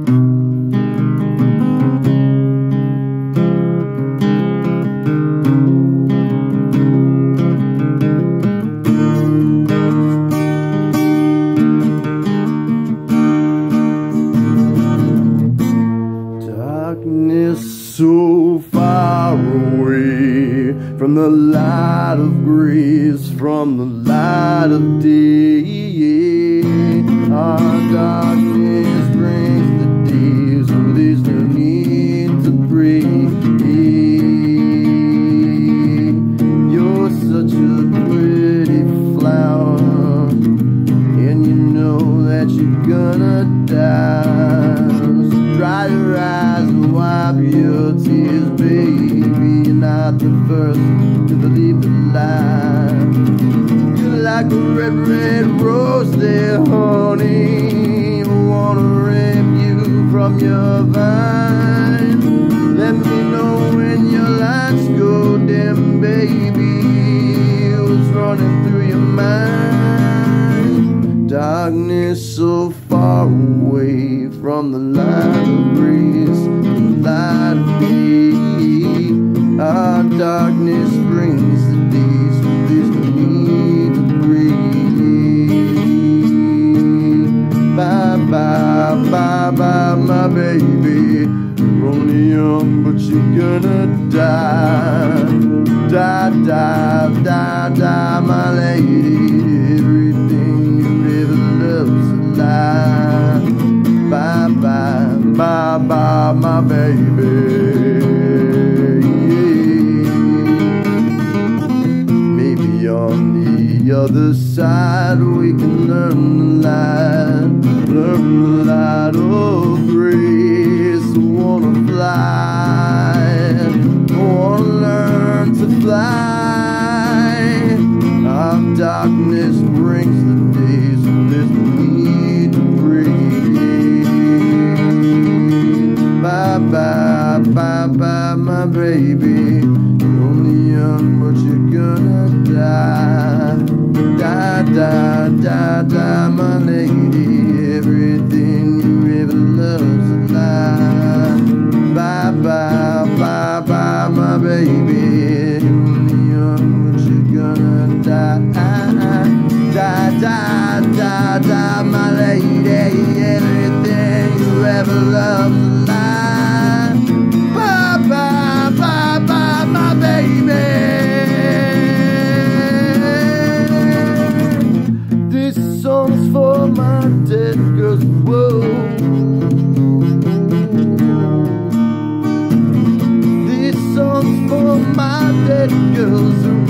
Darkness so far away from the light of grace, from the light of day. Our darkness brings the day, so there's no need to pray. You're such a pretty flower, and you know that you're gonna die. So dry your eyes and wipe your tears, baby. You're not the first to believe the lie. You're like a red, red rose there, honey. I wanna rip you from your vine. Let me know when your lights go dim, baby. What's running through your mind? Darkness so far away from the light of grace, the light of day. Our darkness brings the day, so there's no need to breathe. Bye bye, bye bye, my baby. You're only young, but you're gonna die. Die, die, die, die, my lady. Everything you ever loved's a lie. Bye bye, bye bye, my baby. Maybe on the other side we can learn the light of grace. I wanna fly, I wanna learn to fly. Our darkness brings the day, so there's no need to breathe. Bye bye, bye bye, my baby. You're only young, but you're gonna die. Die, die, die, die, my lady. Everything you ever loved's a lie. Bye bye, bye bye, my baby. You're only young, but you're gonna die. Die, die, die, die, my lady. Everything you ever loved's a lie. Bye bye, bye bye, my baby. This song's for my dead girls. Whoa. This song's for my dead girls.